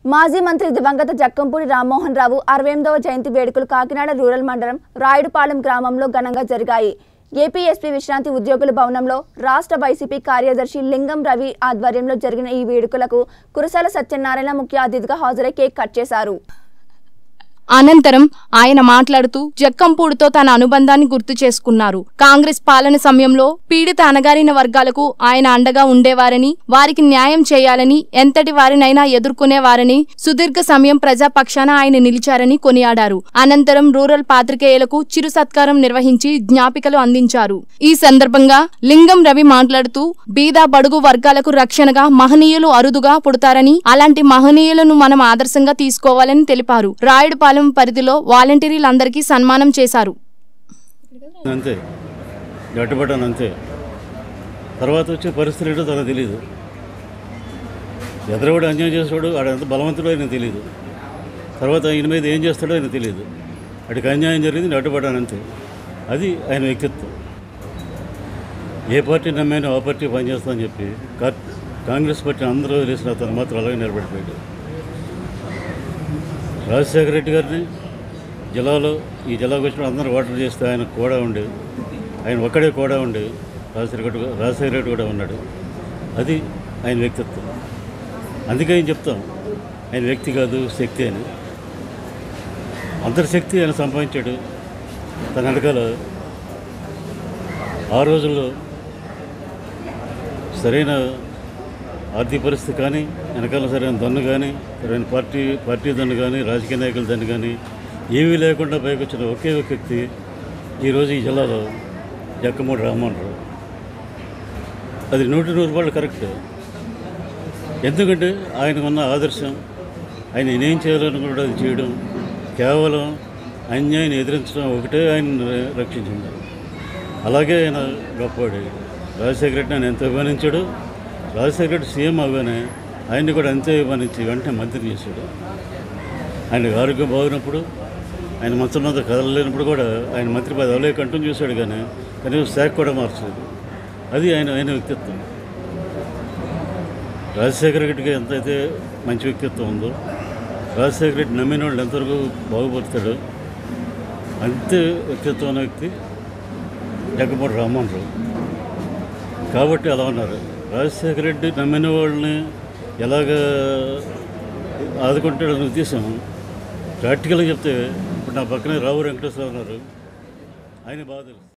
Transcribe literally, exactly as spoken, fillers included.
మాజీ మంత్రి దివంగత జక్కంపూడి రామ్మోహన్ రావు అరవై ఎనిమిదవ జయంతి వేడుకలు కాకినాడ రూరల్ మండలం రాయుడుపాలెం గ్రామంలో ఘనంగా జరిగాయి. ఏపీఎస్పీ విశ్రాంతి ఉద్యోగుల భవనంలో రాష్ట్ర వైసీపీ కార్యదర్శి లింగం రవి ఆధ్వర్యంలో జరిగిన ఈ వేడుకలకు కురసాల సత్యనారాయణ ముఖ్య అతిథిగా హాజరై కేక్ కట్ చేశారు. అనంతరం ఆయన మాట్లాడుతూ జక్కంపూడితో తన అనుబంధాన్ని గుర్తు చేసుకున్నారు. కాంగ్రెస్ పాలన సమయంలో పీడిత అణగారిన వర్గాలకు ఆయన అండగా ఉండేవారని, వారికి న్యాయం చేయాలని, ఎంతటి వారినైనా ఎదుర్కొనేవారని, సుదీర్ఘ సమయం ప్రజాపక్షాన ఆయన నిలిచారని కొనియాడారు. అనంతరం రూరల్ పాత్రికేయులకు చిరు సత్కారం నిర్వహించి జ్ఞాపికలు అందించారు. ఈ సందర్భంగా లింగం రవి మాట్లాడుతూ బీద బడుగు వర్గాలకు రక్షణగా మహనీయులు అరుదుగా పుడతారని, అలాంటి మహనీయులను మనం ఆదర్శంగా తీసుకోవాలని తెలిపారు. రాయుడుపాలెం పరిధిలో వాలంటీర్లందరికీ సన్మానం చేశారు. అంతే గట్టుబట్టాను అంతే. తర్వాత వచ్చే పరిస్థితి ఏంటో తనకు తెలియదు. ఎదరవాడు అన్యాయం చేస్తాడు, ఆడ ఎంత బలవంతుడో ఆయన తెలియదు. తర్వాత ఆయన మీద ఏం చేస్తాడో ఆయన తెలియదు. అటుకి అన్యాయం జరిగింది, అడ్డుపడ్డాను అంతే. అది ఆయన వ్యక్తిత్వం. ఏ పార్టీ నమ్మానో ఆ పార్టీ పనిచేస్తామని చెప్పి కాంగ్రెస్ పార్టీ అందరూ వదిలేసిన అతను మాత్రం అలాగే నిలబడిపోయాడు. రాజశేఖర రెడ్డి గారిని జిల్లాలో ఈ జిల్లాకు వచ్చిన అందరూ ఓటర్ చేస్తే ఆయన కూడా ఉండి, ఆయన ఒక్కడే కూడా ఉండి రాజశేఖర రాజశేఖర రెడ్డి కూడా ఉన్నాడు. అది ఆయన వ్యక్తిత్వం. అందుకే ఆయన చెప్తాం ఆయన వ్యక్తి కాదు శక్తి అని. అందరి శక్తి ఆయన సంపాదించాడు. తన వెనకాల ఆ రోజుల్లో సరైన ఆర్థిక పరిస్థితి కానీ, వెనకాల సరైన దన్ను కానీ, సరైన పార్టీ పార్టీ దన్ను కానీ, రాజకీయ నాయకుల దన్ను కానీ ఏమీ లేకుండా పైకి వచ్చిన ఒకే ఒక వ్యక్తి ఈరోజు ఈ జిల్లాలో జక్కంపూడి రామ్మోహన్ రావు. అది నూటి నూరు రూపాయలు కరెక్ట్. ఎందుకంటే ఆయనకు ఉన్న ఆదర్శం, ఆయన ఏం చేయాలనుకున్నాడో అది చేయడం, కేవలం అన్యాయాన్ని ఎదిరించడం ఒకటే ఆయన రక్షించింది. అలాగే ఆయన గొప్పవాడు. రాజశేఖర రెడ్డిని ఆయన ఎంతో అభిమానించాడు. రాజశేఖర రెడ్డి సీఎం అవగానే ఆయన్ని కూడా అంతే అభిమానించి వెంటనే మంత్రి చేశాడు. ఆయనకు ఆరోగ్యం బాగున్నప్పుడు, ఆయన మంచం మీద కదలలేనప్పుడు కూడా ఆయన మంత్రి పదవిలో కంటిన్యూ చేశాడు. కానీ కనీసం శాఖ కూడా మార్చలేదు. అది ఆయన ఆయన వ్యక్తిత్వం. రాజశేఖర రెడ్డికి ఎంతైతే మంచి వ్యక్తిత్వం ఉందో, రాజశేఖర రెడ్డి నమ్మిన వాళ్ళు ఎంతవరకు బాగుపడతాడో అంతే వ్యక్తిత్వం ఉన్న వ్యక్తి జక్కంపూడి రామ్మోహన్ రావు. కాబట్టి అలా ఉన్నారు. రాజశేఖర రెడ్డి నమ్మిన వాళ్ళని ఎలాగ ఆదుకుంటాడని ఉద్దేశం ప్రాక్టికల్గా చెప్తే ఇప్పుడు నా పక్కనే రావు వెంకటేశ్వరరావు ఉన్నారు. ఆయన బాగా తెలుసు.